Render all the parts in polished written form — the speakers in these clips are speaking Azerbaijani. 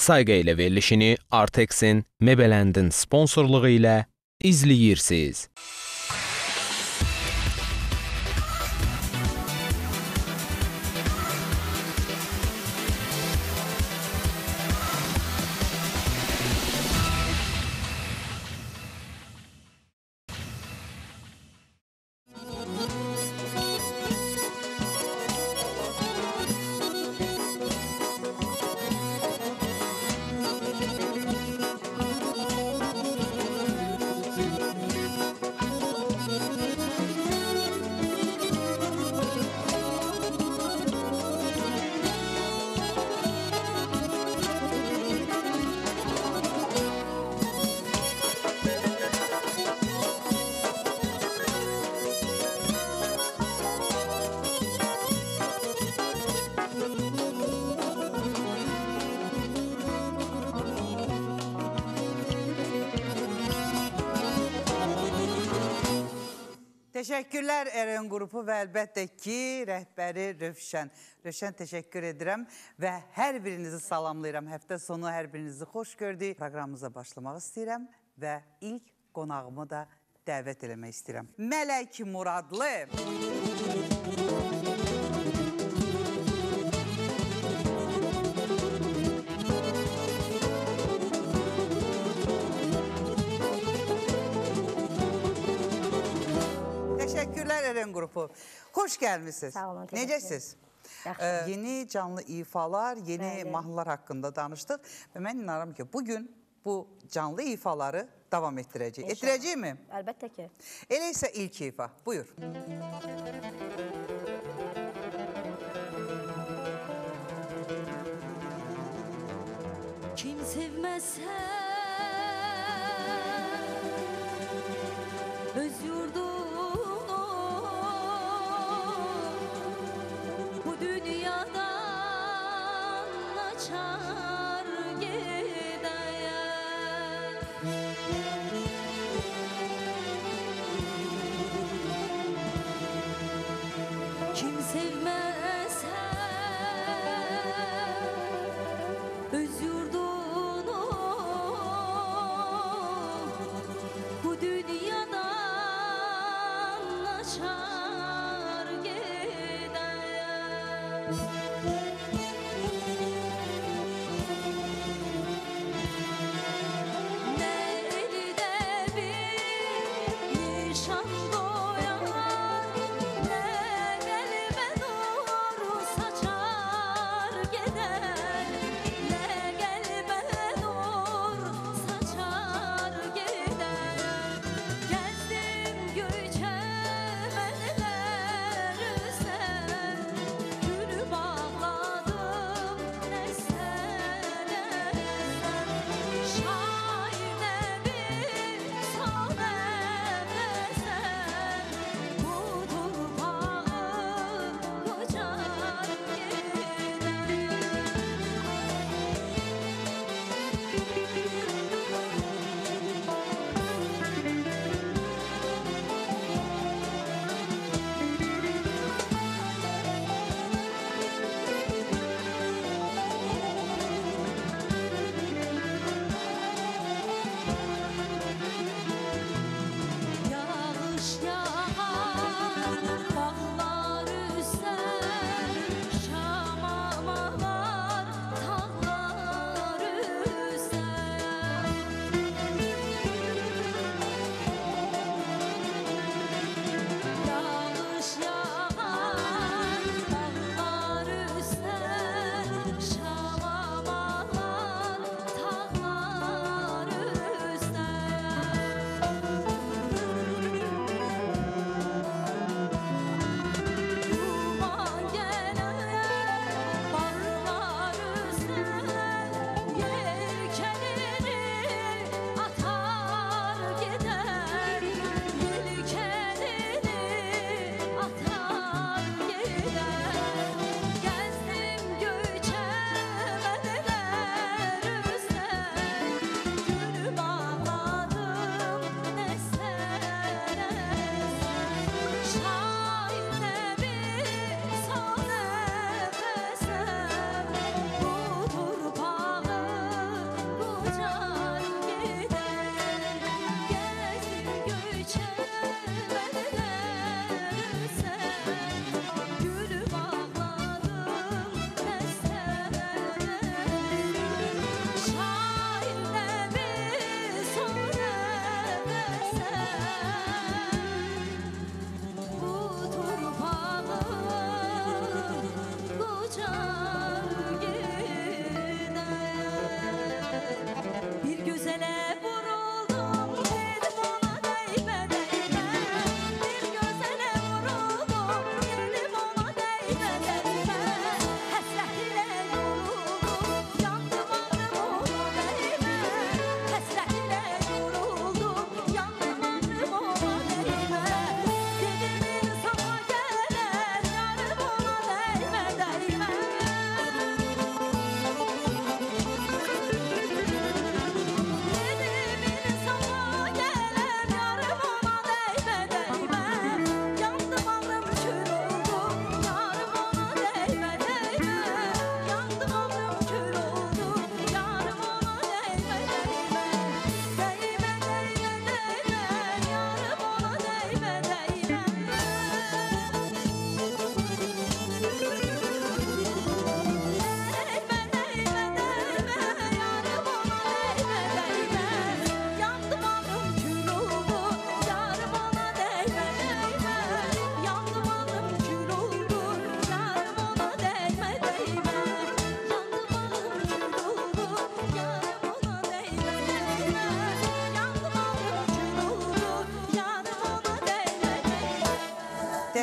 Sayqa ilə verilişini Artex'in Mebeland'ın sponsorluğu ilə izləyirsiniz. Teşekkürler Eren Qrupu və əlbəttə ki, rəhbəri Rövşən. Rövşən teşekkür edirəm və hər birinizi salamlayıram. Həftə sonu hər birinizi xoş gördük. Proqramımıza başlamaq istəyirəm və ilk qonağımı da dəvət eləmək istəyirəm. Mələk Muradlı. Teşekkürler Eren Qrupu. Hoş gelmişsiniz. Sağ olun. Necəsiz? Yeni canlı ifalar, yeni mahnılar haqqında danışdıq və mən inanıram ki, bugün bu canlı ifaları davam etdirəcək. Etdirəcək mi? Əlbəttə ki. Elə isə ilk ifa. Buyur. Kim sevməzsə öz yurdunu bu dünyadan açar gedər. Kim sevməzsə öz yurdunu bu dünyadan açar gedər. Ne elde bir nişan koyar, ne kalbe doğru saçar gider, ne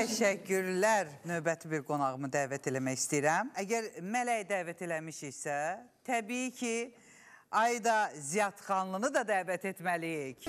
Təşəkkürlər. Növbəti bir qonağımı dəvət eləmək istəyirəm. Əgər Mələk dəvət eləmişiksə, təbii ki, Ayda Ziyadxanlını da dəvət etməliyik.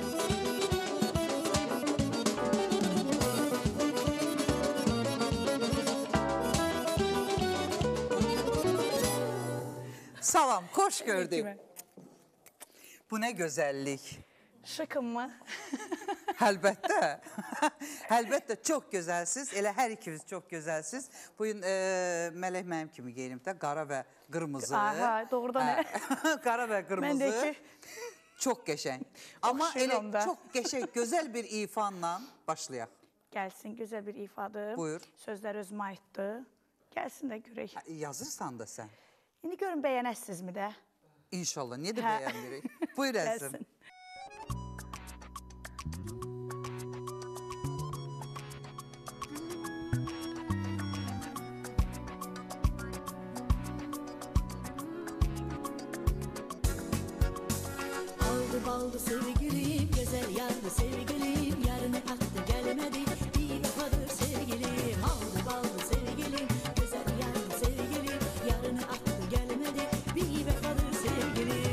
Salam, xoş gördük. Bu nə gözəllik. Şıkım mı? Əlbəttə. Əlbəttə, çox gözəlsiz. Elə hər ikiniz çox gözəlsiz. Bugün Mələk mənim kimi geyinim də, qara və qırmızı. Aha, doğrudan nə? Qara və qırmızı. Məndəki. Çox qəşəng. Amma elə Oxşuyuram da. çox qəşəng, gözəl bir ifanla başlayaq. Gəlsin, gözəl bir ifadır. Buyur. Sözlər özümə aiddir. Gəlsin də görək. Yazırsan da sən. İndi görün bəyənəsizmi də? İnşallah, niyə də Hə. bəyənmirik? Buyur əzim. Gəlsin. Aldı baldı sevgilim, güzel yandı sevgilim, yarını attı gelmedi, bir defadır sevgilim. Aldı baldı sevgilim, güzel yandı sevgilim, yarını attı gelmedi, bir defadır sevgilim.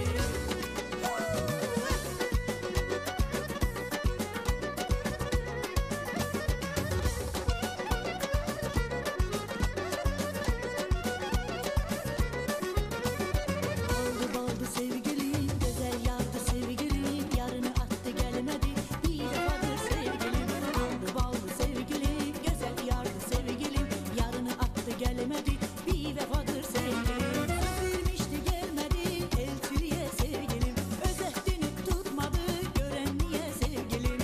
Aldı baldı sevgilim, güzel yandı sevgilim, yarını attı gelmedi, bir defadır sevgilim. Aldı baldı sevgilim, güzel yardı sevgilim, yarını attı gelmedi, bir defadır sevgilim. Söz vermişti gelmedi, elçiliğe sevgilim, özettini tutmadı, gören niye sevgilim.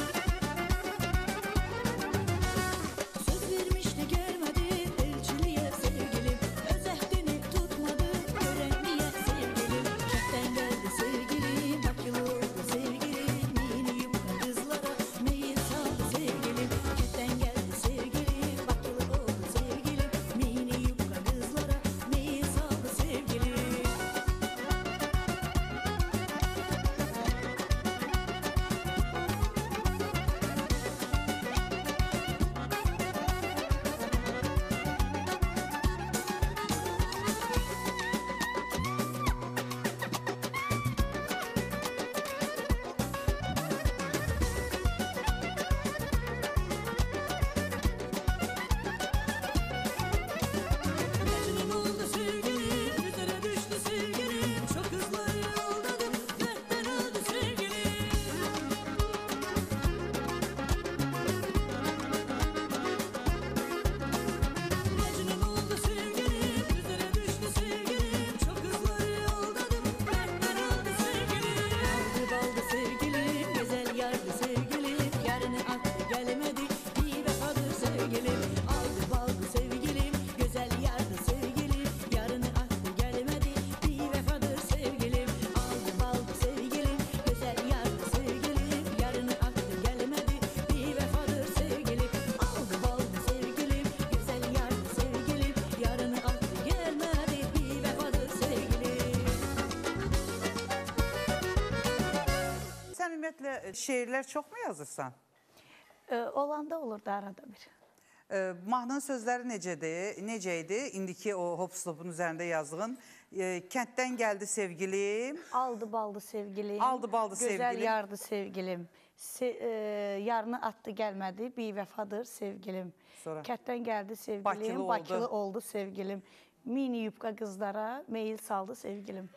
Söz vermişti gelmedi, elçiliğe sevgilim, özettini tutmadı, gören niye sevgilim. Kepten geldi sevgilim, bakılı oldu sevgilim, mini yumru kızlara meyil saldı sevgilim. Kepten geldi sevgilim, bakılı oldu sevgilim, mini yumru kızlara meyil saldı sevgilim. Mecnun oldu sevgilim, üzere düştü sevgilim, çok hızlı yoldadım, dertten öldü sevgilim. Mecnun oldu sevgilim, üzere düştü sevgilim, çok hızlı yoldadım, dertten öldü sevgilim. Aldı baldı sevgilim, güzel yardı sevgilim, yarını attı gelmedi, bir defadır sevgilim. Aldı baldı sevgilim, güzel yardı sevgilim, yarını attı gelmedi, bir defadır sevgilim. Aldı baldı sevgilim, güzel yardı sevgilim, yarını attı gelmedi, bir defadır sevgilim. Aldı baldı sevgilim, güzel yardı sevgilim, yarını attı gelmedi, bir defadır sevgilim. Sən ümumiyyətlə şeirlər çoxmu yazırsan? Olanda olur da arada bir. Mahnının sözləri necə idi? İndiki o hop-stopun üzərində yazdığın kənddən gəldi sevgilim. Aldı baldı sevgilim. Aldı baldı Güzel sevgilim. yardı sevgilim. Yarını attı gelmedi, bir vefadır sevgilim. Sonra? Kətdən geldi sevgilim, Bakılı bakılı, oldu. oldu sevgilim. Mini yupka kızlara meyil saldı sevgilim.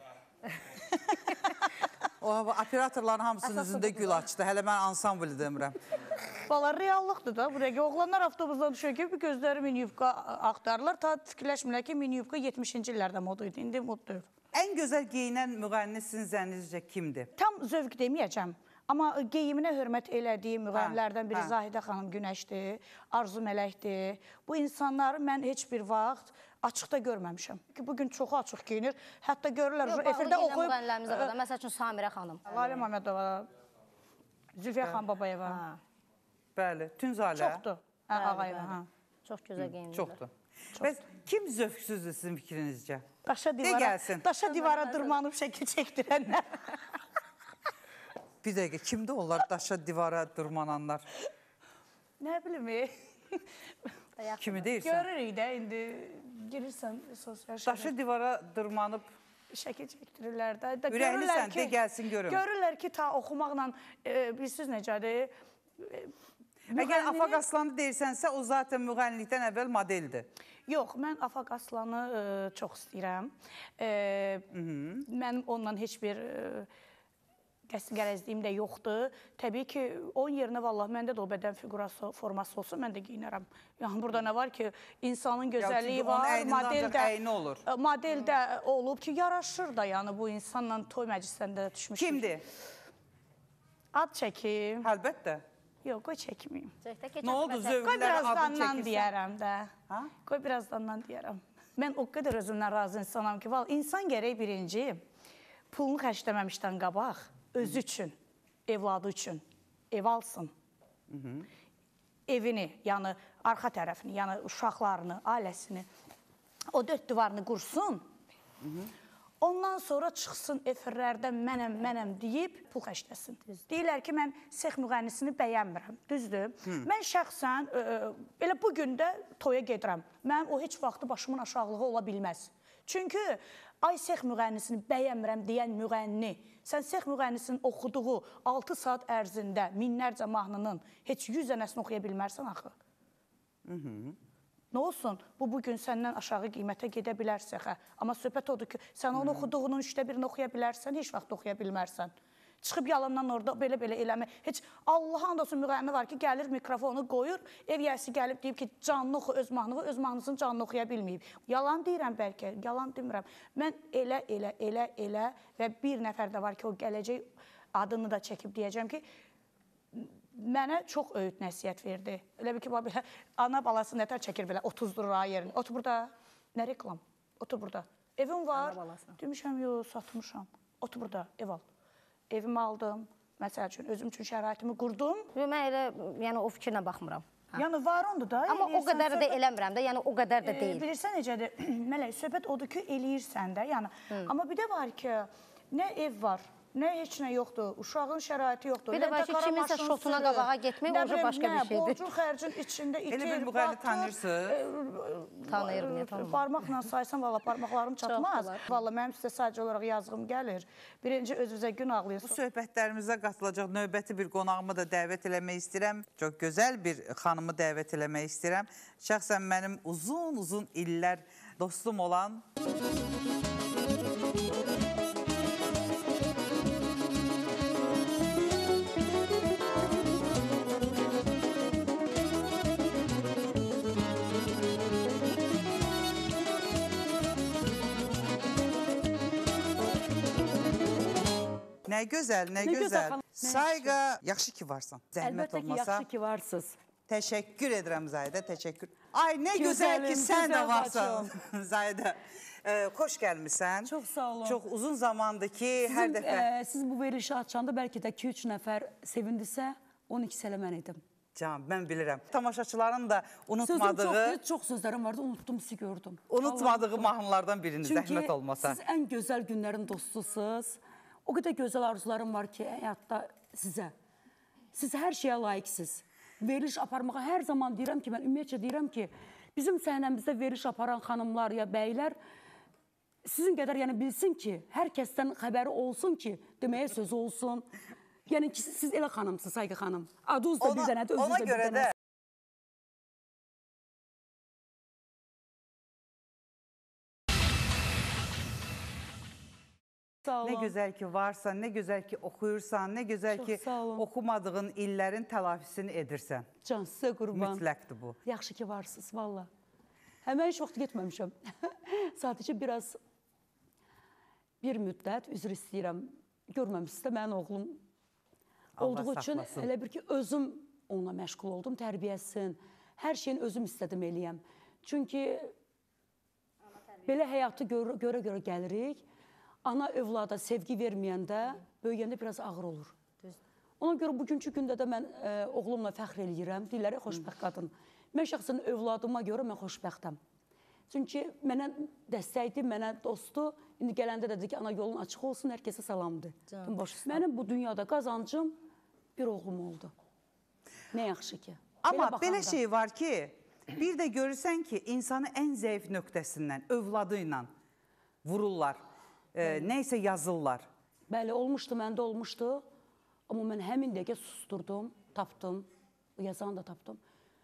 O operatorların hamısının üzündə gül açdı. Hələ mən ansambl demirəm. Valla reallıqdır da. Buraya oğlanlar avtobusdan düşüyor ki, bir gözləri mini yupka axtarırlar. Ta fikirləşmirlər ki, mini yupka 70-ci illərdə moduydu. İndi mod deyil. Ən gözəl geyinən müğənni sizin zənninizcə kimdir? Tam zövq deməyəcəm. Amma geyiminə hörmət elədiyi müğənnilərdən biri hə. Zahidə xanım Günəşdir, Arzu Mələkdir. Bu insanları mən heç bir vaxt açıqda görməmişəm. Bugün çoxu açıq geyinir. Hətta görürlər, efirdə oxuyub... Müğənnilərimiz var da. Məsəl üçün Samirə xanım. Lalə Məmmədova, Zülfiyə xan Babayeva. Bəli, Tünzalə. Çoxdur. Ağayeva. Çox gözəl geyinirlər. Çoxdur. Bəs kim zövqsüzdür sizin fikrinizcə? Daşa gəlsin. Daşa divara dırmanıb şəkil çəkdirənlər. Bir dəqiqə, kimdə onlar daşa divara dırmananlar? Nə bilim, Kimi deyirsən? Görürük də indi girirsən sosial Daşı divara dırmanıb şəkil çəkdirirlər də. ürəklisən, de gəlsin görüm. Görürlər ki, ta oxumaqla bilirsiniz necədir? Əgər Afaq Aslanı deyirsənsə, o zaten müğənnilikdən əvvəl modeldir. Yox, mən Afaq Aslanı çox istəyirəm. Mənim ondan heç bir qərəzliyim də yoxdur. Təbii ki, onun yerinə vallahi məndə də o bədən figurası, forması olsa, mən də giyinərəm. Yəni, burada nə var ki, insanın gözəlliyi var, model də olub ki, yaraşır da, yəni bu insanla toy məclislərində düşmüş. Kimdir? Ad çəkim. Əlbəttə. Yox, qoy çəkməyim. Nə oldu, Qoy zövqlər adını birazdandan çəkirsən? deyərəm də. Qoy birazdandan deyərəm. Mən o qədər özümdən razı insanam ki, insan gərək birinci pulunu xərcləməmişdən qabaq, özü üçün, evladı üçün ev alsın. Evini, yəni arxa tərəfini, yəni uşaqlarını, ailəsini, o dörd divarını qursun. Ondan sonra çıxsın efirlərdə mənəm deyib pul xərcləsin. Deyirlər ki, mən sex müğənnisini bəyənmirəm, düzdür? Mən şəxsən, elə bugün də toya gedirəm. Mənim o heç vaxtı başımın aşağılığı ola bilməz. Çünki ay sex müğənnisini bəyənmirəm deyən müğənni, sən sex müğənnisinin oxuduğu 6 saat ərzində minlərcə mahnının heç 100 dənəsini oxuya bilmərsən axı. Nə olsun, bu bugün səndən aşağı qiymətə gedə bilərsə, amma söhbət odur ki, sən onu oxuduğunun 1/3-ni oxuya bilərsən, heç vaxt oxuya bilmərsən. Çıxıb yalandan orada belə-belə eləmək. Heç Allah andolsun müğənni var ki, gəlir mikrofonu qoyur, ev yəsi gəlib deyib ki, canlı oxu öz mahnısını canlı oxuya bilməyib. Yalan deyirəm bəlkə, yalan demirəm. Mən elə və bir nəfər də var ki, o gələcək adını da çəkib deyəcəm ki, mənə çox öyüd nəsiyyət verdi. Elə bir ki, ana balası nətər çəkir belə, 30 lira yerini. Otur burada, nə reklam? Otur burada. Evim var, demişəm, yox, satmışam. Otur burada, ev al. Evimi aldım, məsəl üçün, özüm üçün şəraitimi qurdum. Mən elə, yəni o fikirlə baxmıram. Yəni, var ondur da. Amma o qədər də eləmirəm də, yəni o qədər də deyil. Bilirsən necədir? Mələk, söhbət odur ki, eləyirsən də, yəni. Amma bir də var ki, nə ev var, nə heç nə yoxdur, uşağın şəraiti yoxdur. Bir də var ki, kiminsə şotuna qabağa getmək, o başqa bir şeydir. Borcun xərcin içində itir, Elə bir müğənni tanıyırsınız? Tanıyırım, niyə tanımam? Parmaqla saysan, valla parmaqlarım çatmaz. Valla mənim sizə sadəcə olaraq yazığım gəlir. Birinci özünüzə gün ağlayırsınız. Bu söhbətlərimizə qatılacaq növbəti bir qonağımı da dəvət eləmək istəyirəm. Çox gözəl bir xanımı dəvət eləmək istəyirəm. Şəxsən mənim uzun illər dostum olan... Nə gözəl, nə gözəl. Sayqa, yaxşı ki varsan. Zəhmət olmasa. Əlbəttə ki, yaxşı ki varsınız. Təşəkkür edirəm Zahidə, təşəkkür. Ay, nə gözəl ki sən də varsan Zahidə. Xoş gəlmişsən. Çox sağ olun. Çox uzun zamandır ki, hər dəfə... Siz bu verilişi açanda bəlkə də 2-3 nəfər sevindisə, 12 elə mən idim. Can, mən bilirəm. Tamaşaçıların da unutmadığı... Çox sözlərim vardı, unuttum, sizi gördüm. Unutmadığı mahnılardan birini, zəhmət olmasa. Çünki siz ən gözəl günlərin dostusunuz. O qədər gözəl arzularım var ki, həyatda sizə. Siz hər şeyə layiqsiniz. Veriliş aparmağa hər zaman deyirəm ki, mən ümumiyyətcə deyirəm ki, bizim səhnəmizdə veriliş aparan xanımlar ya bəylər sizin qədər yəni bilsin ki, hər kəsdən xəbəri olsun ki, deməyə sözü olsun. Yəni ki, siz elə xanımsınız, Sayqa xanım. Adınız da bir dənədir, özünüz də bir dənədir. Nə gözəl ki varsan, nə gözəl ki oxuyursan, nə gözəl ki oxumadığın illərin təlafisini edirsən. Can, sizə qurban. Mütləqdir bu. Yaxşı ki varsınız, valla. Həmən heç vaxt getməmişəm. Sadəcə biraz bir müddət üzr istəyirəm. Görməmişsiniz də mənim oğlum olduğu üçün elə bir ki, özüm onunla məşğul oldum, tərbiyəsin. Hər şeyin özüm istədim eləyəm. Çünki belə həyatı görə gəlirik. Ana övlada sevgi verməyəndə, böyüyəndə biraz ağır olur. Ona görə bugünkü gündə də mən oğlumla fəxr eləyirəm. Deyirlər, xoşbəxt qadın. Mən şəxsən övladıma görə mən xoşbəxtəm. Çünki mənə dəstəkdir, mənə dostdur. İndi gələndə də dedi ki, ana yolun açıq olsun, hər kəsə salamdır. Mənim bu dünyada qazancım bir oğlum oldu. Nə yaxşı ki. Amma Belə belə baxanda. şey var ki, bir də görürsən ki, insanı ən zəif nöqtəsindən, övladı ilə vururlar, neysə yazırlar. Bəli, olmuşdu, məndə olmuşdu. Amma mən həmin dəqiqə susturdum, tapdım, yazanı da tapdım.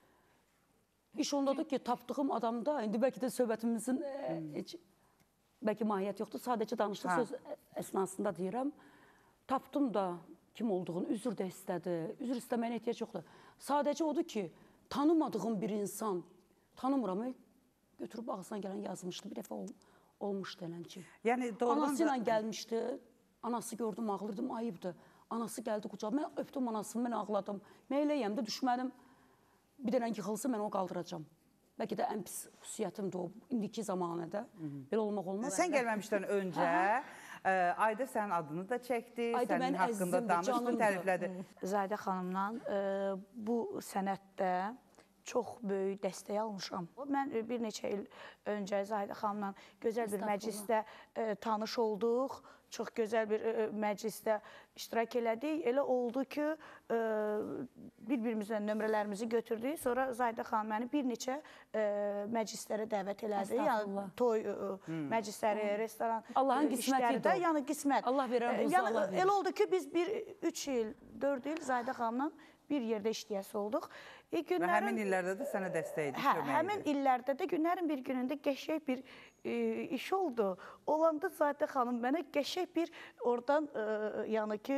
İş ondadır ki, tapdığım adamda, indi bəlkə də söhbətimizin heç, bəlkə mahiyyət yoxdur, sadəcə danışdıq söz əsnasında deyirəm. Tapdım da kim olduğunu, üzr də istədi, üzr istəməyinə ehtiyac yoxdur. Sadəcə odur ki, tanımadığım bir insan, tanımıram, götürüb ağzına gələn yazmışdı, bir dəfə olmuşdu elən ki. Yəni doğrudan Anası ilə gəlmişdi, anası gördüm, ağlırdım, ayıbdır. Anası gəldi qucağıma, mən öpdüm anasını, mən ağladım. Mən eləyəm də düşmədim, bir dənə yıxılsa mən onu qaldıracam. Bəlkə də ən pis xüsusiyyətimdir o, indiki zamanədə. Belə olmaq olmaz. Sən gəlməmişdən öncə Ayda sənin adını da çəkdi, sənin haqqında danışdı, təriflədi. Zaydə xanımdan bu sənətdə çox böyük dəstək almışam. Mən bir neçə il öncə Zaydə xanımla gözəl bir məclisdə tanış olduq. Çox gözəl bir məclisdə iştirak elədik. Elə oldu ki, bir-birimizdən nömrələrimizi götürdük. Sonra Zaydə xanım məni bir neçə məclislərə dəvət elədi. Yəni toy məclisləri, restoran işlərdə, yəni qismət. Allah verən olsa Allah verir. Elə oldu ki, biz 3 il, 4 il Zaydə xanımla bir yerdə işləyəsi olduq. Və həmin illərdə də sənə dəstək edib, kömək edib. Həmin illərdə də günlərin bir günündə qəşəng bir iş oldu. Olanda Zaydə xanım mənə qəşəng bir oradan, yəni ki,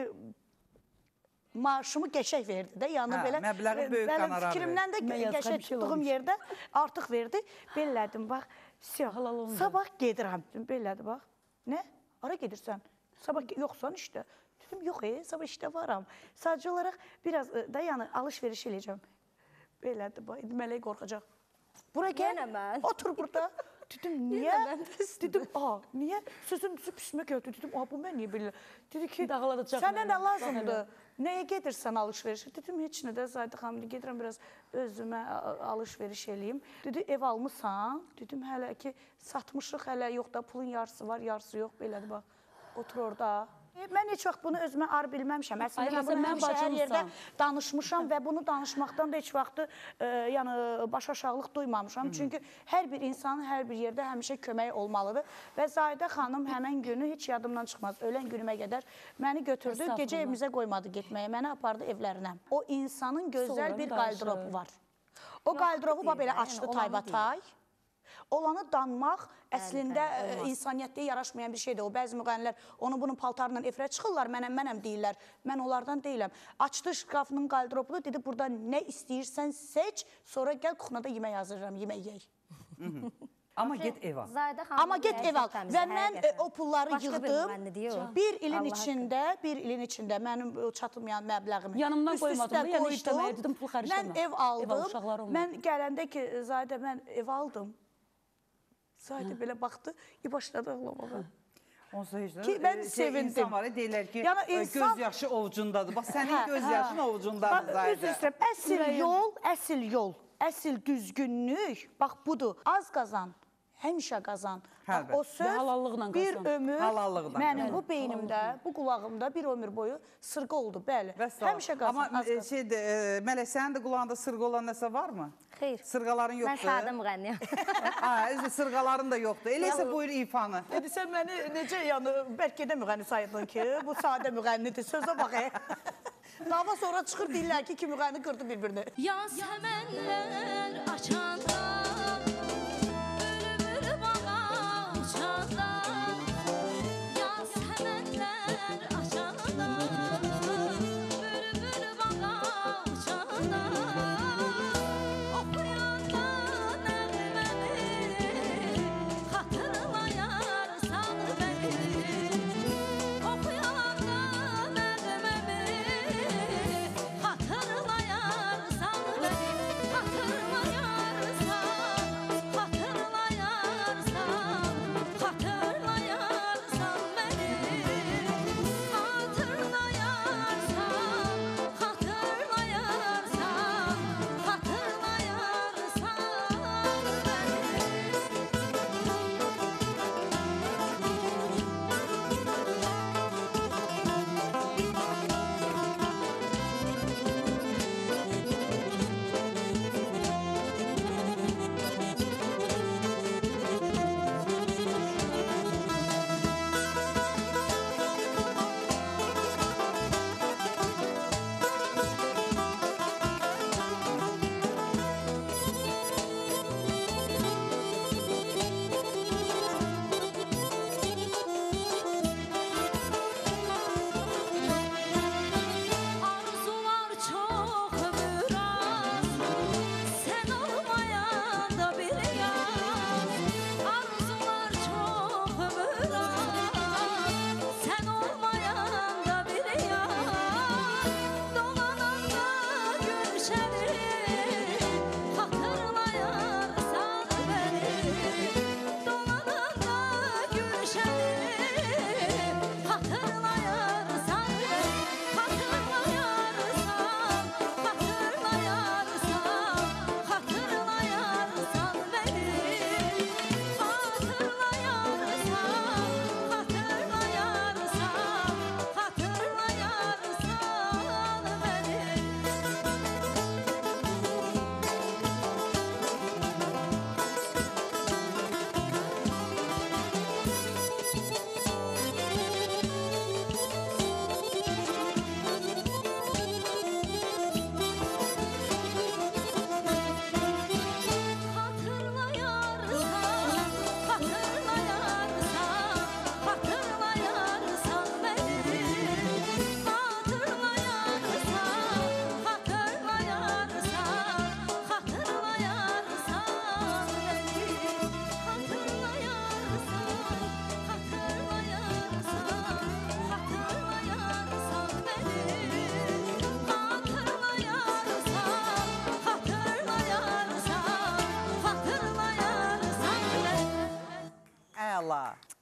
maaşımı qəşəng verdi də. Yəni belə məbləği böyük qonorar verdi. Fikrimdən də qəşəng tutduğum yerdə artıq verdi. Belədim, bax, sabah gedirəm. Belədir, bax. Nə? Ara gedirsən? Sabah yoxsan işdə. Dedim, yox, sabah işdə varam. Sadəcə olaraq biraz da yəni alış-veriş eləyəcəm. Belədir, bax, mələk qorxacaq. Bura gəl, otur burada. Dedim, niyə? Dedim, niyə? Sözün düzü püsmə gəldi. Dedim, bu mən niyə belə? Dedi ki, sənə nə lazımdır? Nəyə gedirsən alış-veriş? Dedim, heç nə də Zaydə xanım, gedirəm biraz özümə alış-veriş eləyim. Dedi, ev almışsan? Dedim, hələ ki, satmışıq, hələ yox da pulun yarısı var, yarısı yox. Belədir, bax, otur orada. Mən heç vaxt bunu özümə ar bilməmişəm. Əslində, mən bunu həmişə hər yerdə danışmışam və bunu danışmaqdan da heç vaxtı baş aşağılıq duymamışam. Çünki hər bir insanın hər bir yerdə həmişə kömək olmalıdır. Və Zaydə xanım həmən günü heç yadımdan çıxmaz. Ölən günümə qədər məni götürdü, gecə evimizə qoymadı getməyə. Məni apardı evlərinə. O insanın gözəl bir qaldırobu var. O qaldırobu belə açdı taybatay. Olanı danmaq əslində insaniyyətdə yaraşmayan bir şeydir. O bəzi müğənnilər onu bunun paltarla efirə çıxırlar, mənəm deyirlər. Mən onlardan deyiləm. Açdı şkafının qaldırobunu, dedi burada nə istəyirsən seç, sonra gəl kuxnada yemək hazırlayıram, yemək yeyək. Amma get ev al. Amma get ev al. Və mən o pulları yığdım. Bir ilin içində mənim çatılmayan məbləğimi yanımdan qoymadım, yəni işləməyə dedim, pul xərcləmə. Mən ev aldım. Mən gələndə ki, Zaydə mən ev aldım. Zaydə belə baxdı, başladı ağlamağa. Onsuz heç ki, mən sevindim. İnsan var, deyirlər ki, göz yaşı ovucundadır. Bax, sənin göz yaşın ovucundadır Zaydə. Əsil yol, əsil düzgünlük, bax budur. Az qazan, həmişə qazan. O söz bir ömür mənim bu beynimdə, bu qulağımda bir ömür boyu sırqa oldu, bəli. Həmişə qazan, az qazan. Mələk, sənin də qulağında sırqa olan nəsə varmı? Xeyr. Sırqaların yoxdur? Mən sadə Üzr, müğənniyəm. sırqaların da yoxdur. Eləysə buyur ifanı. Dedi, sən məni necə, yəni, bəlkə də müğənni sayırdın ki, bu sadə müğənnidir, sözə bax, dava sonra çıxır, deyirlər ki, müğənni qırdı bir-birini. Yaz həmənlər açanda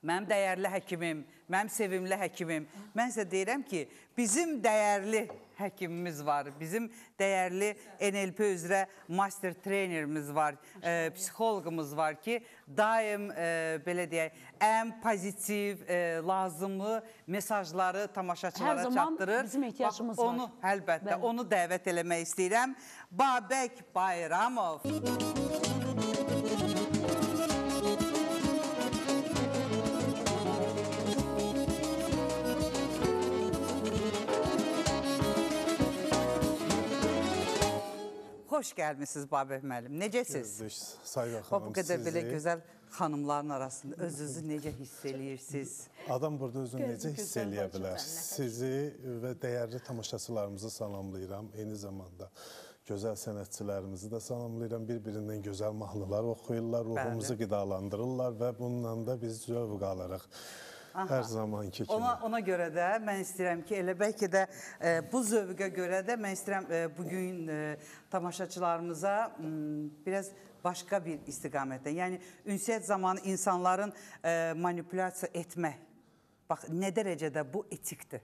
Mənim dəyərli həkimim, mənim sevimli həkimim. Mən sizə deyirəm ki, bizim dəyərli həkimimiz var, bizim dəyərli NLP üzrə master trenerimiz var, psixoloqumuz var ki, daim belə deyək, ən pozitiv, lazımlı mesajları tamaşaçılara çatdırır. Hər zaman bizim ehtiyacımız var. Onu, əlbəttə, onu dəvət eləmək istəyirəm. Babək Bayramov. Xoş gəlmişsiniz Babək müəllim. Necəsiz? Sayqa xanım, Bu qədər belə gözəl xanımların arasında özünüzü necə hiss eləyirsiniz? Adam burada özünü necə hiss eləyə bilər? Sizi və dəyərli tamaşaçılarımızı salamlayıram. Eyni zamanda gözəl sənətçilərimizi də salamlayıram. Bir-birindən gözəl mahnılar oxuyurlar, ruhumuzu qidalandırırlar və bununla da biz zövq alırıq. Hər zamanki kimi. Ona görə də mən istəyirəm ki, elə bəlkə də bu zövqə görə də mən istəyirəm bugün tamaşaçılarımıza biraz başqa bir istiqamətdən, yəni ünsiyyət zamanı insanların manipulyasiya etmək, bax, nə dərəcədə bu etikdir?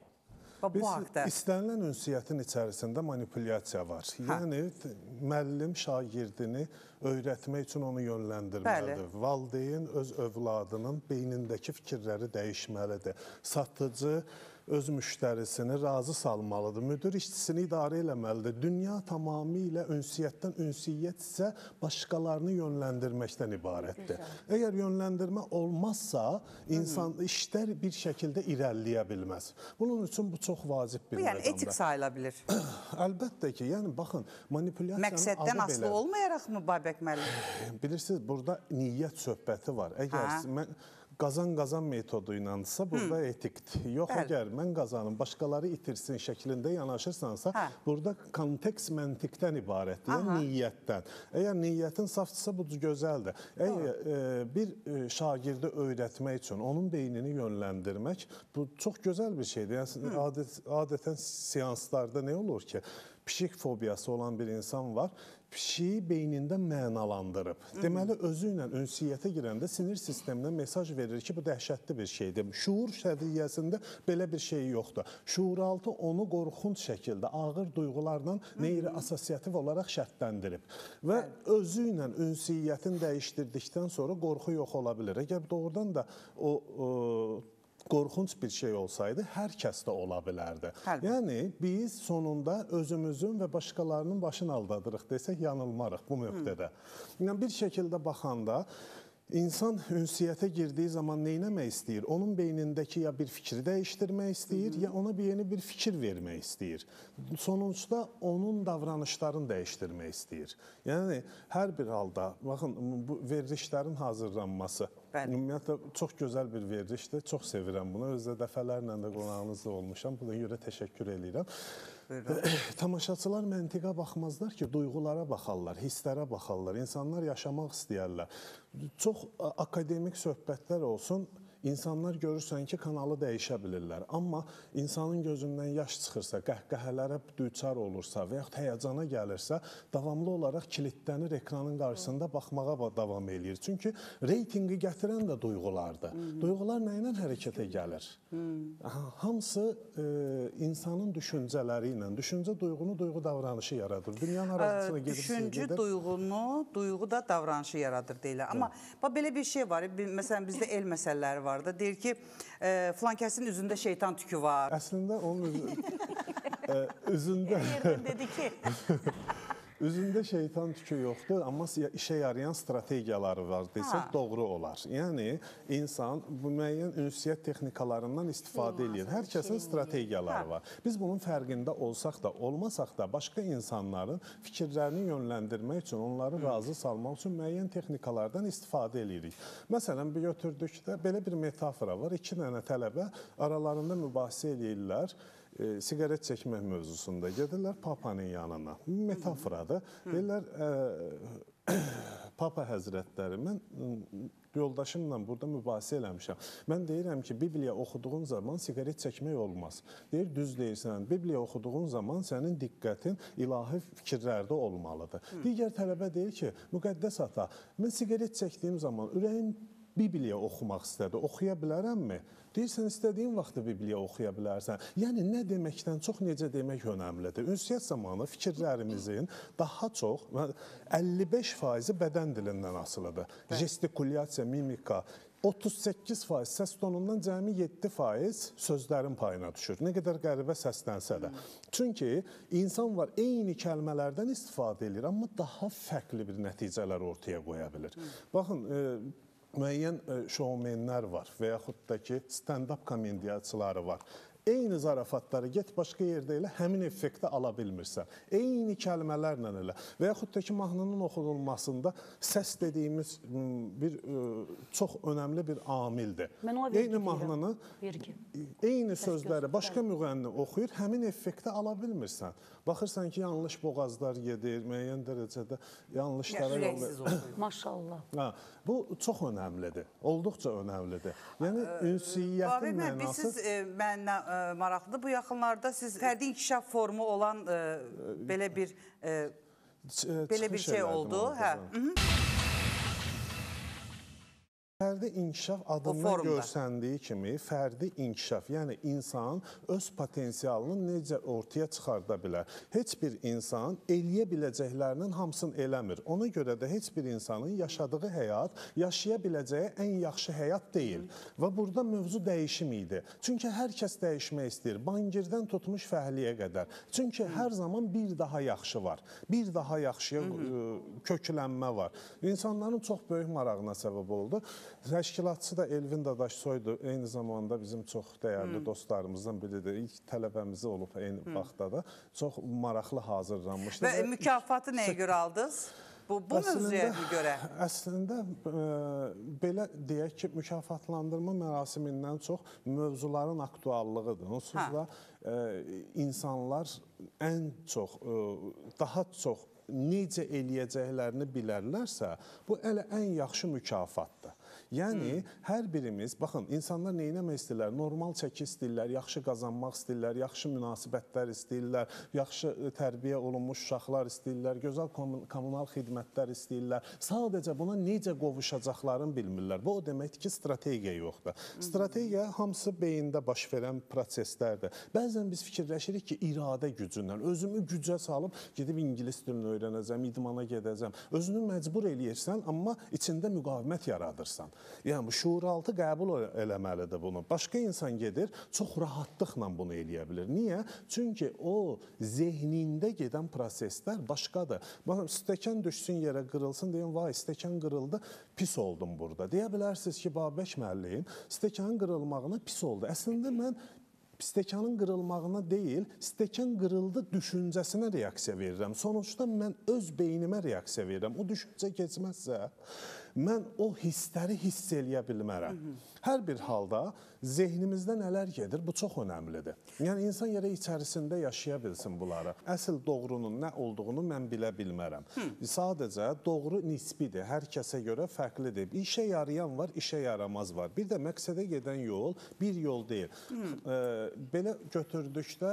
İstənilən ünsiyyətin içərisində manipulyasiya var. Yəni, müəllim şagirdini öyrətmək üçün onu yönləndirməlidir. Valideyn öz övladının beynindəki fikirləri dəyişməlidir. Satıcı öz müştərisini razı salmalıdır. Müdir işçisini idarə eləməlidir. Dünya tamamilə ünsiyyətdən, ünsiyyət isə başqalarını yönləndirməkdən ibarətdir. Əgər yönləndirmə olmazsa, insan işlər bir şəkildə irəliləyə bilməz. Bunun üçün bu çox vacib bir məqamdır. Yəni, etik sayıla bilir. Əlbəttə ki, yəni baxın, manipulyasiyanın adı belədir. Məqsəddən asılı olmayaraq mı Babək müəllim? Bilirsiniz, burada niyyət söhbəti var. Əgər mən qazan-qazan metodu ilansa, burada etikdir. Yox, əgər mən qazanım, başqaları itirsin şəklində yanaşırsansa, burada kontekst məntiqdən ibarətdir, yəni niyyətdən. Əgər niyyətin safdırsa, bu gözəldir. Əgər bir şagirdi öyrətmək üçün onun beynini yönləndirmək, bu çox gözəl bir şeydir. Yəni, adətən seanslarda nə olur ki, psixik fobiyası olan bir insan var, psixiyi beynində mənalandırıb. Deməli, özü ilə ünsiyyətə girəndə sinir sisteminə mesaj verir ki, bu dəhşətli bir şeydir. Şuur səviyyəsində belə bir şey yoxdur. Şuuraltı onu qorxunc şəkildə, ağır duyğularla qeyri-assosiativ olaraq şərtləndirib. Və özü ilə ünsiyyətin dəyişdirdikdən sonra qorxu yox ola bilir. Əgər doğrudan da o qorxunc bir şey olsaydı, hər kəs də ola bilərdi. Yəni, biz sonunda özümüzün və başqalarının başını aldadırıq desək, yanılmarıq bu nöqtədə. Yəni, bir şəkildə baxanda, İnsan ünsiyyətə girdiyi zaman neynəmək istəyir? Onun beynindəki ya bir fikri dəyişdirmək istəyir, ya ona yeni bir fikir vermək istəyir. Sonuçda onun davranışlarını dəyişdirmək istəyir. Yəni, hər bir halda, baxın, bu verilişlərin hazırlanması, ümumiyyətlə, çox gözəl bir verilişdir, çox sevirəm bunu. Özdə dəfələrlə də qonağınızda olmuşam, buna görə təşəkkür edirəm. Tamaşaçılar məntiqə baxmazlar ki, duyğulara baxarlar, hisslərə baxarlar, insanlar yaşamaq istəyərlər. Çox akademik söhbətlər olsun, insanlar görürsən ki, kanalı dəyişə bilirlər. Amma insanın gözündən yaş çıxırsa, qəhqəhələrə düçar olursa və yaxud həyəcana gəlirsə, davamlı olaraq kilitlənir, ekranın qarşısında baxmağa davam eləyir. Çünki reytinqi gətirən də duyğulardır. Duyğular nə ilə hərəkətə gəlir? Hamısı insanın düşüncələri ilə, düşüncə duyğunu, duyğu davranışı yaradır. Dünyanın arasına gedirsiniz. Düşüncü duyğunu, duyğu da davranışı yaradır deyirlər. Amma belə bir şey var, məsələn, bizdə el məsələləri var da, deyir ki, filan kəsin üzündə şeytan tükü var. Əslində onun üzündə... dedi ki... Üzündə şeytan tükü yoxdur, amma işə yarayan strategiyaları var desək doğru olar. Yəni, insan bu müəyyən ünsiyyət texnikalarından istifadə edir. Hər kəsin strategiyaları var. Biz bunun fərqində olsaq da, olmasaq da, başqa insanların fikirlərini yönləndirmək üçün, onları razı salmaq üçün müəyyən texnikalardan istifadə edirik. Məsələn, bir götürdükdə belə bir metafora var. 2 dənə tələbə aralarında mübahisə edirlər. Siqaret çəkmək mövzusunda gedirlər Papanın yanına. Metaforadır. Deyirlər, Papa Həzrətləri, mən yoldaşımla burada mübahisə eləmişəm. Mən deyirəm ki, Bibliya oxuduğun zaman siqaret çəkmək olmaz. Deyir, düz deyirsən, Bibliya oxuduğun zaman sənin diqqətin ilahi fikirlərdə olmalıdır. Digər tələbə deyir ki, müqəddəs ata, mən siqaret çəkdiyim zaman ürəyim Bibliya oxumaq istədi. Oxuya bilərəmmi? Deyirsən, istədiyin vaxtda Bibliya oxuya bilərsən. Yəni, nə deməkdən çox necə demək önəmlidir. Ünsiyyət zamanı fikirlərimizin daha çox 55% bədən dilindən asılıdır. Gestikulyasiya, mimika, 38% səs tonundan cəmi 7% sözlərin payına düşür. Nə qədər qəribə səslənsə də. Çünki insan var, eyni kəlmələrdən istifadə edir, amma daha fərqli bir nəticələr ortaya qoya bilir. Baxın, müəyyən şoumenlər var və yaxud da ki, stand-up komediyaçıları var. Eyni zarafatları get başqa yerdə elə həmin effekti ala bilmirsən. Eyni kəlmələrlə elə. Və yaxud da ki, mahnının oxunulmasında səs dediyimiz bir çox önəmli bir amildir. Eyni mahnını, eyni sözləri başqa müğənni oxuyur, həmin effekti ala bilmirsən. Baxırsan ki, yanlış boğazlar gedir, müəyyən dərəcədə yanlışlara yol verir. Maşallah. Bu çox önəmlidir, olduqca önəmlidir. Yəni, ünsiyyətin mənası... Siz mənlə maraqlıdır. Bu yaxınlarda siz fərdi inkişaf formu olan belə bir şey oldu. Fərdi inkişaf adından görsəndiyi kimi, fərdi inkişaf, yəni insan öz potensialını necə ortaya çıxarda bilər. Heç bir insan eləyə biləcəklərinin hamısını eləmir. Ona görə də heç bir insanın yaşadığı həyat, yaşaya biləcəyi ən yaxşı həyat deyil. Və burada mövzu dəyişim idi. Çünki hər kəs dəyişmək istəyir. Bangirdən tutmuş fəhliyə qədər. Çünki hər zaman bir daha yaxşı var. Bir daha yaxşıya köklənmə var. İnsanların çox böyük marağına səbəb oldu. Təşkilatçı da Elvin Dadaşsoydu, eyni zamanda bizim çox dəyərli dostlarımızdan biridir. İlk tələbəmizi olub eyni vaxtda da çox maraqlı hazırlanmışdı. Və mükafatı nəyə görə aldınız? Bu mövzuya görə? Əslində, belə deyək ki, mükafatlandırma mərasimindən çox mövzuların aktuallığıdır. Onsuz da insanlar ən çox, daha çox necə eləyəcəklərini bilərlərsə, bu elə ən yaxşı mükafatdır. Yəni, hər birimiz, baxın, insanlar neynəmək istəyirlər? Normal çəki istəyirlər, yaxşı qazanmaq istəyirlər, yaxşı münasibətlər istəyirlər, yaxşı tərbiyə olunmuş uşaqlar istəyirlər, gözəl kommunal xidmətlər istəyirlər. Sadəcə buna necə qovuşacaqlarını bilmirlər. Bu, o deməkdir ki, strategiya yoxdur. Strategiya hamısı beyində baş verən proseslərdir. Bəzən biz fikirləşirik ki, iradə gücündən, özümü gücə salıb, gedib ingilis dilini öyrənəcəm, idmana gedəcəm. Özünü məcbur eləyirsən, amma içində müqavimət yaradırsan. Yəni, bu şuuraltı qəbul eləməlidir bunu. Başqa insan gedir, çox rahatlıqla bunu eləyə bilir. Niyə? Çünki o zehnində gedən proseslər başqadır. Baxın, stəkan düşsün yerə, qırılsın, deyən, vay, stəkan qırıldı, pis oldum burada. Deyə bilərsiniz ki, Babək müəllim, stəkanın qırılmağına pis oldu. Əslində, mən stəkanın qırılmağına deyil, stəkan qırıldı düşüncəsinə reaksiya verirəm. Sonuçda mən öz beynimə reaksiya verirəm. O düşüncə keçməzsə, mən o hissləri hiss eləyə bilmərəm. Hər bir halda zehnimizdə nələr gedir, bu çox önəmlidir. Yəni, insan yerə içərisində yaşaya bilsin bunları. Əsl doğrunun nə olduğunu mən bilə bilmərəm. Sadəcə doğru nisbidir, hər kəsə görə fərqlidir. İşə yarayan var, işə yaramaz var. Bir də məqsədə gedən yol bir yol deyil. Belə götürdükdə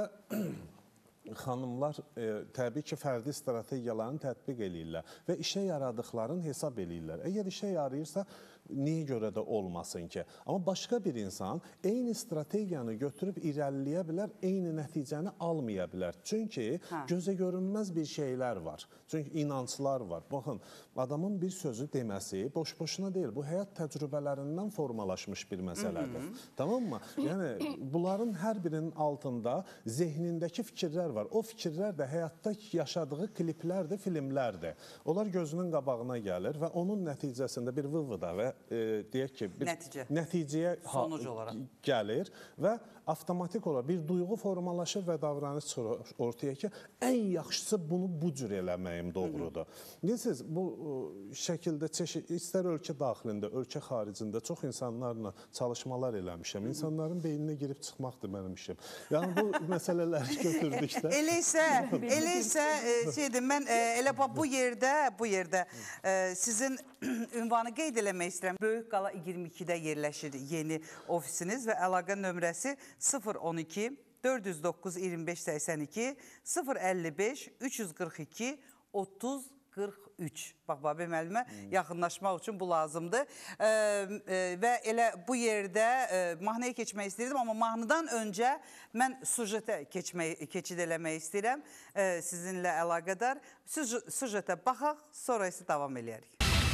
xanımlar təbii ki, fərdi strategiyalarını tətbiq eləyirlər və işə yaradıqlarını hesab eləyirlər. Əgər işə yarayırsa, niyə görə də olmasın ki? Amma başqa bir insan eyni strategiyanı götürüb irəliləyə bilər, eyni nəticəni almaya bilər. Çünki gözə görünməz bir şeylər var. Çünki inanclar var. Baxın, adamın bir sözü deməsi boş-boşuna deyil. Bu həyat təcrübələrindən formalaşmış bir məsələdir. Tamam mı? Yəni, bunların hər birinin altında zehnindəki fikirlər var. O fikirlər də həyatda yaşadığı kliplərdir, filmlərdir. Onlar gözünün qabağına gəlir və onun nəticəsində bir vıvıda və deyək ki, bir nəticəyə gəlir və avtomatik olaraq bir duyğu formalaşır və davranış çıxır ortaya ki, ən yaxşısı bunu bu cür eləməyim doğrudur. Bilirsiniz, bu şəkildə istər ölkə daxilində, ölkə xaricində çox insanlarla çalışmalar eləmişəm. İnsanların beyninə girib çıxmaqdır mənim işim. Yəni, bu məsələləri götürdükdə... Elə isə, mən elə bu yerdə sizin ünvanı qeyd eləmək istəyirəm. Böyük Qala 22-də yerləşir yeni ofisiniz və əlaqə nömrəsi 012 409 25 82 055 342 30 43. Bax, Babək müəllimə yaxınlaşmaq üçün bu lazımdır. Və elə bu yerdə mahnıya keçmək istəyirdim, amma mahnıdan öncə mən sujetə keçid eləmək istəyirəm sizinlə əlaqədar. Sujetə baxaq, sonra isə davam eləyərik.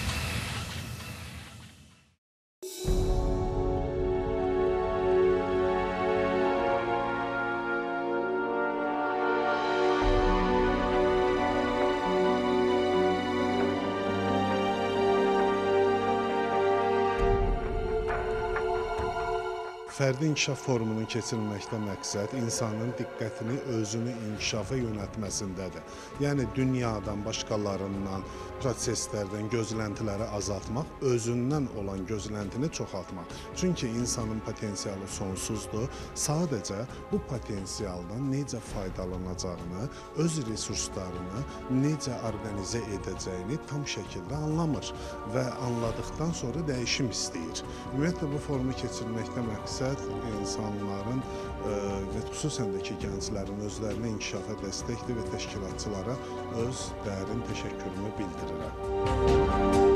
Fərdi inkişaf formunun keçirilməkdə məqsəd insanın diqqətini özünü inkişafa yönəltməsindədir. Yəni, dünyadan, başqalarından, proseslərdən gözləntiləri azaltmaq, özündən olan gözləntini çoxaltmaq. Çünki insanın potensialı sonsuzdur. Sadəcə bu potensialdan necə faydalanacağını, öz resurslarını necə orqanizə edəcəyini tam şəkildə anlamır və anladıqdan sonra dəyişim istəyir. Ümumiyyətlə, bu formu keçirməkdə məqsəd insanların və xüsusən də ki, gənclərin özlərinə inkişafa dəstəkdir və təşkilatçılara öz dərin təşəkkürümü bildirirəm.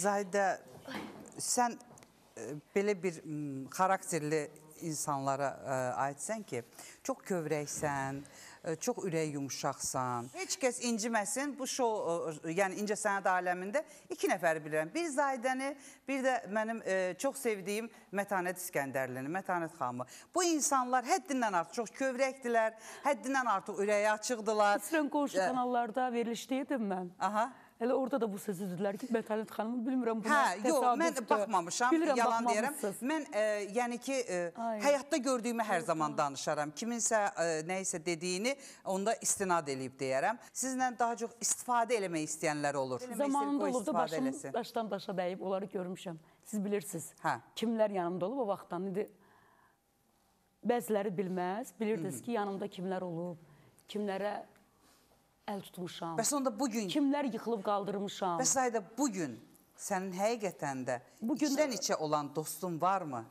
Zahidə, sən belə bir xarakterli insanlara aidsən ki, çox kövrəksən, çox ürək yumuşaqsan. Heç kəs inciməsin. Bu yəni incəsənət aləmində 2 nəfəri bilirəm. Bir Zahidəni, bir də mənim çox sevdiyim Mətanət İskəndərlini, Mətanət xanımı. Bu insanlar həddindən artıq çox kövrəkdilər, həddindən artıq ürəyi açıqdılar. Məsələn, qonşu kanallarda verilişdəydim mən. Aha. Elə orada da bu sözü dedilər ki, Mətanət xanımı bilmirəm buna təsadüfdür. Yox, mən baxmamışam, yalan deyərəm. Mən yəni ki, həyatda gördüyümü hər zaman danışaram. Kiminsə nəyisə dediyini onda istinad eləyib deyərəm. Sizlə daha çox istifadə eləmək istəyənlər olur. Zamanında olub da başdan başa dəyib, onları görmüşəm. Siz bilirsiniz, kimlər yanımda olub o vaxtdan. İndi bəziləri bilməz, bilirdiniz ki, yanımda kimlər olub, kimlərə əl tutmuşam. Bəs onda bugün... Kimlər yıxılıb qaldırmışam. Bəs Zahida, bugün sənin həqiqətən də içdən içə olan dostun varmı?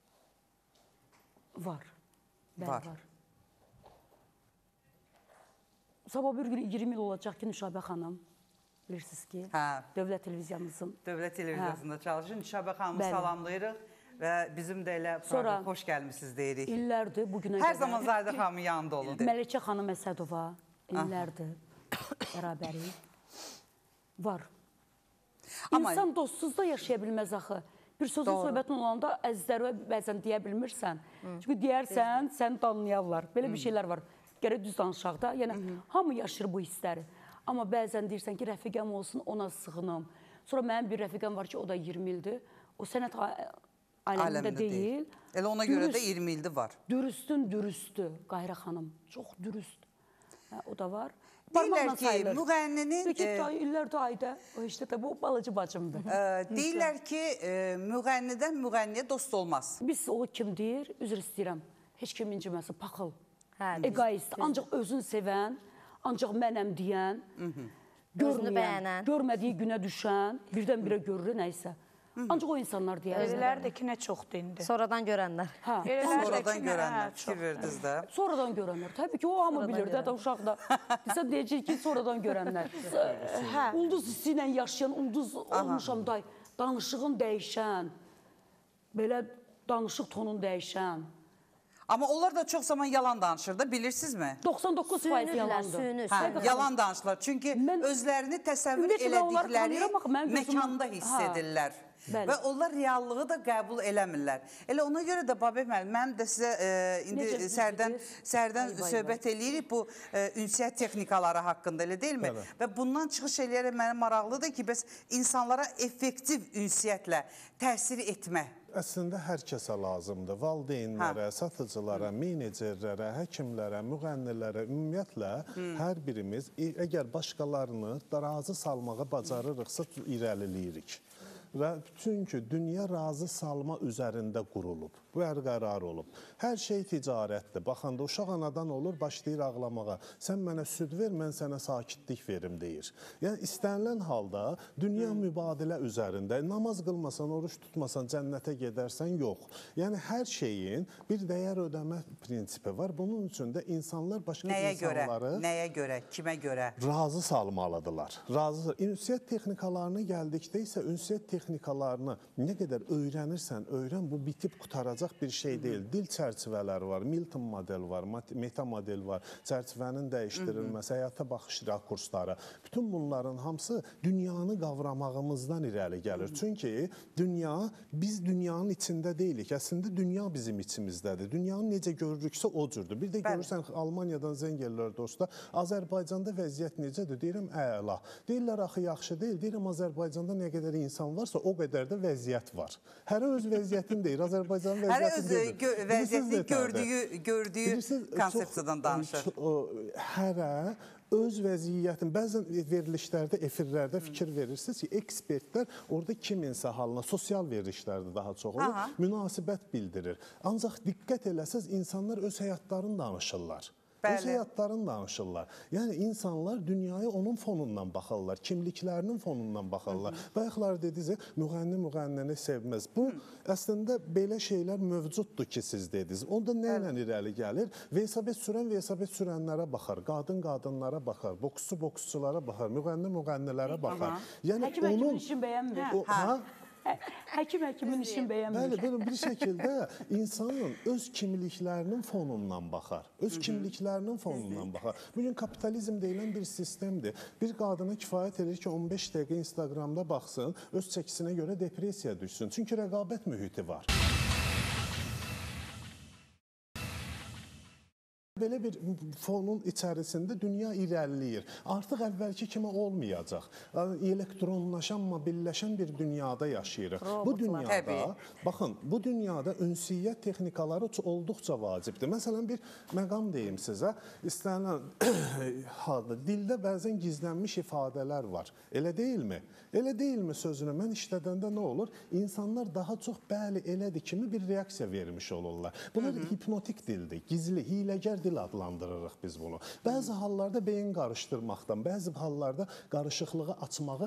Var. Var. Sabah bir gün 20 il olacaq ki, Nüşabə xanım, bilirsiniz ki, Dövlət Televizyamızın. Dövlət Televizyasında çalışır. Nüşabə xanımı salamlayırıq və bizim də elə xoş gəlmişsiniz deyirik. İllərdir bugünə qədər. Hər zaman Zahida xanımın yanında olun. Məlikə xanım Əsədova. İllərdir, bərabəri var. İnsan dostsuz da yaşaya bilməz axı. Bir sözün söhbətin olanda əzizlərə bəzən deyə bilmirsən. Çünki deyərsən, səni danlayarlar. Belə bir şeylər var. Gərək düz danışaq da. Yəni, hamı yaşır bu hissləri. Amma bəzən deyirsən ki, rəfiqəm olsun, ona sığınım. Sonra mənim bir rəfiqəm var ki, o da 20 ildir. O sənət aləmində deyil. Elə ona görə də 20 ildir var. Dürüstün dürüstü, Qayra xanım. Çox dürüst. O da var. Deyirlər ki, müğənninin... İllərdə ayda, o işte də bu balaca bacımdır. Deyirlər ki, müğənnidən müğənniyə dost olmaz. Biz o kim deyir, üzr istəyirəm. Heç kim inciməsi, paxıl, egoist, ancaq özün sevən, ancaq mənəm deyən, görmədiyi günə düşən, birdən-birə görür nəysə. Ancaq o insanlar deyər. Elələr də ki, nə çox dindi. Sonradan görənlər. Sonradan görənlər, fikir verdiniz də. Sonradan görənlər. Təbii ki, o hamı bilir də, uşaq da. Desə deyəcək ki, sonradan görənlər. Ulduz hissi ilə yaşayan, ulduz olmuşam, danışığın dəyişən, belə danışıq tonun dəyişən. Amma onlar da çox zaman yalan danışır da, bilirsinizmi? 99% yalandır. Yalan danışırlar. Çünki özlərini təsəvvür elədikləri məkanda hiss edirlər. Və onlar reallığı da qəbul eləmirlər. Elə ona görə də Babək müəllim, mənim də sizə indi sərdən söhbət eləyirik bu ünsiyyət texnikaları haqqında, elə deyilmi? Və bundan çıxış eləyərək mənə maraqlıdır ki, bəs insanlara effektiv ünsiyyətlə təsir etmək. Əslində hər kəsə lazımdır. Valideynlərə, satıcılara, menecerlərə, həkimlərə, müğənnilərə, ümumiyyətlə hər birimiz əgər başqalarını razı salmağı bacarırıqsa irəliləyirik. Və çünki dünya razı salma üzərində qurulub, bərqərar olub. Hər şey ticarətdir. Baxanda uşaq anadan olur, başlayır ağlamağa. Sən mənə süd ver, mən sənə sakitlik verim, deyir. Yəni, istənilən halda dünya mübadilə üzərində, namaz qılmasan, oruç tutmasan, cənnətə gedərsən, yox. Yəni, hər şeyin bir dəyər ödəmə prinsipi var. Bunun üçün də insanlar başqa insanları... Nəyə görə, kimə görə? Razı salmalıdırlar. Ünsiyyət texnikalarına gəldikdə isə ünsiyyət texnikalarını nə qədər öyrənirsən, öyrən, bu bitib qutaracaq bir şey deyil. Dil çərçivələri var, Milton model var, meta model var, çərçivənin dəyişdirilməsi, həyata baxış rakursları. Bütün bunların hamısı dünyanı qavramağımızdan irəli gəlir. Çünki biz dünyanın içində deyilik. Əslində dünya bizim içimizdədir. Dünyanı necə görürüksə o cürdür. Bir də görürsən, Almaniyadan zəng gəlirlər dosta, Azərbaycanda vəziyyət necədir? Deyirəm, əla. Deyirlər, axı yaxşı deyil. Deyirəm, Azərbaycanda nə qədər insan varsa, o qədər də vəziyyət var. Hərə öz vəziyyətin deyir. Azərbaycanın vəziyyətini gördüyü konsepsiyadan danışır. Hərə öz vəziyyətin, bəzən verilişlərdə, efirlərdə fikir verirsiniz ki, ekspertlər orada kiminsə halına, sosial verilişlərdə daha çox olur, münasibət bildirir. Ancaq diqqət eləsəz, insanlar öz həyatlarını danışırlar. öz həyatlarını danışırlar. Yəni insanlar dünyaya onun fonundan baxarlar, kimliklərinin fonundan baxarlar. Bayaqlar dediniz, müğənnini sevməz. Bu əslində belə şeylər mövcuddur ki, siz dediniz. Onda nə ilə irəli gəlir? Velosiped sürənlərə baxar, qadınlara baxar, boksçulara baxar, müğənnilərə baxar. Yəni Həkim işini bəyənmir. Həkimin işini bəyənmir. Bəli, bir şəkildə insanın öz kimliklərinin fonundan baxar. Öz kimliklərinin fonundan baxar. Bugün kapitalizm deyilən bir sistemdir. Bir qadına kifayət edir ki, 15 dəqiqə Instagramda baxsın, öz çəkisinə görə depressiya düşsün. Çünki rəqabət mühiti var. Belə bir fonun içərisində dünya irəliləyir. Artıq əvvəlki kimi olmayacaq. Elektronlaşan, mobilləşən bir dünyada yaşayırıq. Bu dünyada, baxın, bu dünyada ünsiyyət texnikaları olduqca vacibdir. Məsələn, bir məqam deyim sizə. İstənilən halda dildə bəzən gizlənmiş ifadələr var. Elə deyilmi? Elə deyilmi sözünü mən işlədəndə nə olur? İnsanlar daha çox bəli, elədir kimi bir reaksiya vermiş olurlar. Bunlar hipnotik dildir, gizli, hiləgər dil adlandırırıq biz bunu. Bəzi hallarda beyin qarışdırmaqdan, bəzi hallarda qarışıqlığı açmağı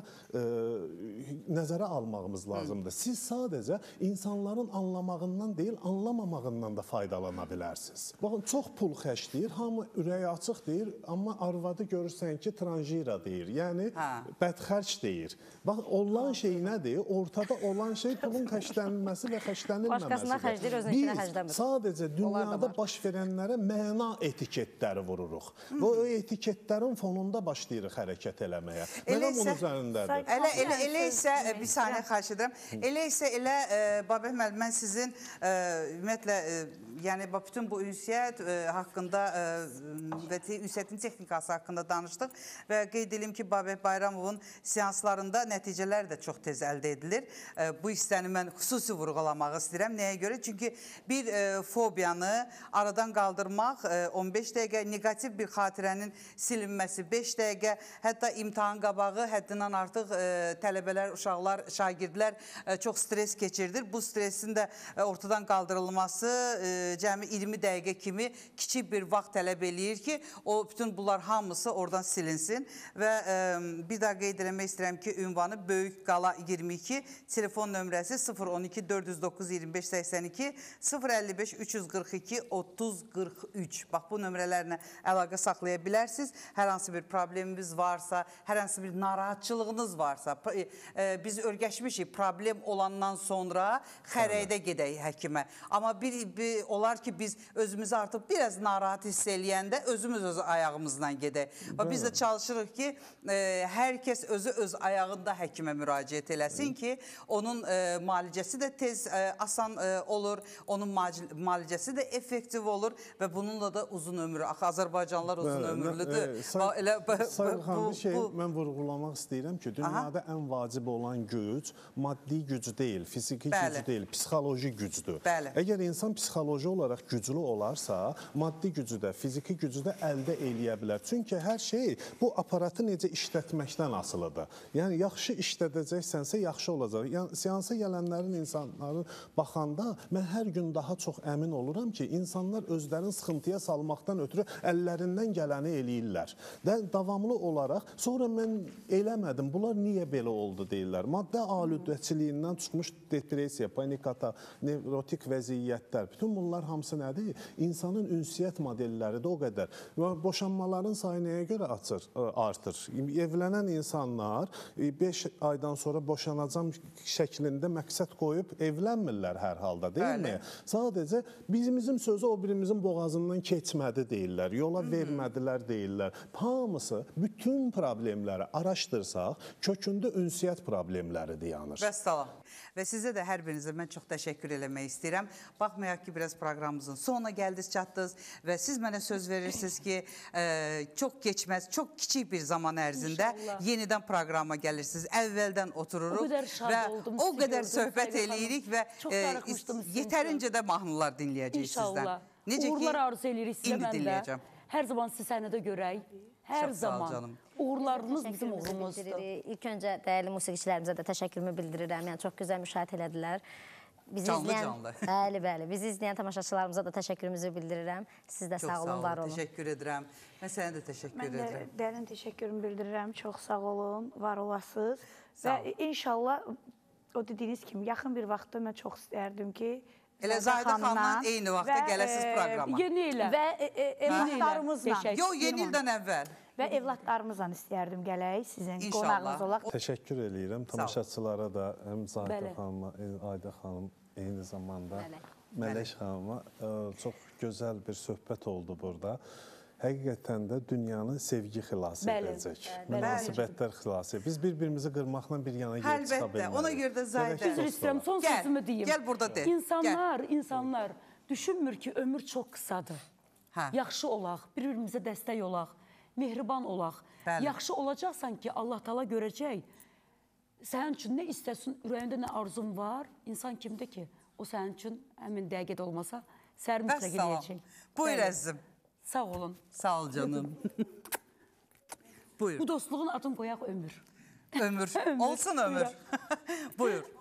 nəzərə almağımız lazımdır. Siz sadəcə insanların anlamağından deyil, anlamamağından da faydalana bilərsiniz. Baxın, çox pul xərcləyir, hamı ürəyi açıq deyir, amma arvadı görürsən ki, tranjira deyir, yəni bədxərc deyir. Bax, olan şey nədir? Ortada olan şey pulun xərclənilməsi və xərclənilməməsidir. Biz sadəcə dünyada baş verənlərə məna etiketləri vururuq. Və o etiketlərin fonunda başlayırıq hərəkət eləməyə. Məqam onun üzərindədir. Elə isə, bir saniyə xahiş edirəm, elə isə Babək müəllim, mən sizin ümumiyyətlə, yəni bütün bu ünsiyyət haqqında və ünsiyyətin texnikası haqqında danışdıq və qeyd edim ki, Babək Bayramovun seanslarında nəticələr də çox tez əldə edilir. Bu hissəni mən xüsusi vurğulamaq istəyirəm. Nəyə görə? Çünki bir fobiyanı aradan qaldırmaq 15 dəqiqə, negativ bir xatirənin silinməsi 5 dəqiqə, hətta imtahan qabağı həddindən artıq tələbələr, uşaqlar, şagirdlər çox stres keçirdir. Bu stresin də ortadan qaldırılması cəmi 20 dəqiqə kimi kiçik bir vaxt tələb eləyir ki, o bütün bunlar hamısı oradan silinsin və bir daha qeyd eləmək istəyirəm ki, ünvanı Böyük Qala 22, telefon nömrəsi 012 409 25 82, 055 342 30 43. Bax, bu nömrələrlə əlaqə saxlaya bilərsiniz. Hər hansı bir problemimiz varsa, hər hansı bir narahatçılığınız varsa, biz örgəşmişik problem olandan sonra xərəkdə gedək həkimə. Amma olar ki, biz özümüzü artıq biraz narahat hiss eləyəndə özümüz öz ayağımızdan gedək. Biz də çalışırıq ki, hər kəs özü öz ayağında həkimə müraciət eləsin ki, onun müalicəsi də tez, asan olur, onun müalicəsi də effektiv olur və bununla da uzun ömür, Azərbaycanlılar uzun ömürlüdür. Sayın bir şey mən vurğulamaq istəyirəm ki, dünyada ən vacib olan güc maddi güc deyil, fiziki güc deyil, psixoloji gücdür. Əgər insan psixoloji olaraq güclü olarsa, maddi gücü də, fiziki gücü də əldə eləyə bilər. Çünki hər şey bu aparatı necə işlətməkdən asılıdır. Yəni, yaxşı işlədəcəksənsə, yaxşı olacaq. Yəni, seansa gələnlərin, insanların baxanda mən hər gün daha çox əmin oluram ki, insanlar özlərini sıxıntıya salmaqdan ötürü əllərindən gələni eləyirlər. Davamlı olaraq, sonra mən eləmədim, bunlar niyə belə oldu deyirlər. Maddə alüdəçiliyindən çıxmış depressiya, panik atak, nevrotik vəziyyətlər, bütün bunlar hamısı nədir? İnsanın ünsiyyət modelləridir o qədər. Boşanmaların sayı nəyə görə artır? Evlənən insanlar 5 aydan sonra boşanacam şəklində məqsəd qoyub evlənmirlər hər halda, deyilmi? Sadəcə bizim sözü o birimizin boğazından keçmədi deyirlər, yola vermədilər deyirlər. Hamısı, bütün problemləri araşdırsaq, kökündə ünsiyyət problemləridir yanır. Vəssalam. Və sizə də hər birinizə mən çox təşəkkür eləmək istəyirəm. Baxmayaq ki, biraz proqramımızın sonuna gəldiniz, çatdınız və siz mənə söz verirsiniz ki, çox keçməz, çox kiçik bir zaman ərzində yenidən proqrama gəlirsiniz. Əvvəldən otururuq və o qədər söhbət eləyirik və yetərincə də mahnılar dinləyəcəyik sizdən. Uğurlar arzu eləyirik sizə mən də. Hər zaman sizi səhnədə görək. Hər zaman. Uğurlarınız bizim uğurumuzdur. İlk öncə dəyərli musiqiçilərimizə də təşəkkürümü bildirirəm. Yəni, çox gözəl müşahidə elədilər. Canlı. Bəli. Bizi izləyən tamaşaçılarımıza da təşəkkürümüzü bildirirəm. Siz də sağ olun, var olun. Təşəkkür edirəm. Mən sənə də təşəkkür Mən də edirəm. dərin təşəkkürümü bildirirəm. Çox sağ olun, var olasınız. Və inşallah o dediyiniz kimi yaxın bir vaxtda mən çox istərdim ki, Elə Zahidə xanımla eyni vaxtda gələsiz proqrama. Yeni ilə. və evlatlarımızla Yox, yeni ildən əvvəl. və evlatlarımızla istərdim gələk sizin İnşallah. qonağınız olaq. Təşəkkür eləyirəm tamaşaçılara da, həm Zahidə Bəli. xanıma, Ayda xanım, eyni zamanda Mələk. Mələk xanıma çox gözəl bir söhbət oldu burada. Həqiqətən də dünyanı sevgi xilas Bəli. edəcək. Münasibətlər xilas edəcək. Biz bir-birimizi qırmaqla bir yana gedib çıxa Əlbəttə, bilmərik. ona görə də Zahidə. Görək Üzr dostlar. istəyirəm, son Gəl, sözümü deyim. gəl burada de. İnsanlar düşünmür ki, ömür çox qısadır. Hə. Yaxşı olaq, bir-birimizə dəstək olaq, mehriban olaq. Bəli. Yaxşı olacaqsan ki, Allah Taala görəcək. Sənin üçün nə istəsin, ürəyində nə arzun var, insan kimdir ki, o sənin üçün həmin dəqiqədə olmasa, səhər mütləq Vəssalam. eləyəcək. Buyur Bəli. əzizim. Sağ olun. Sağ ol canım. Buyur. Bu dostluğun adını qoyaq ömür. Ömür. Olsun ömür. Buyur.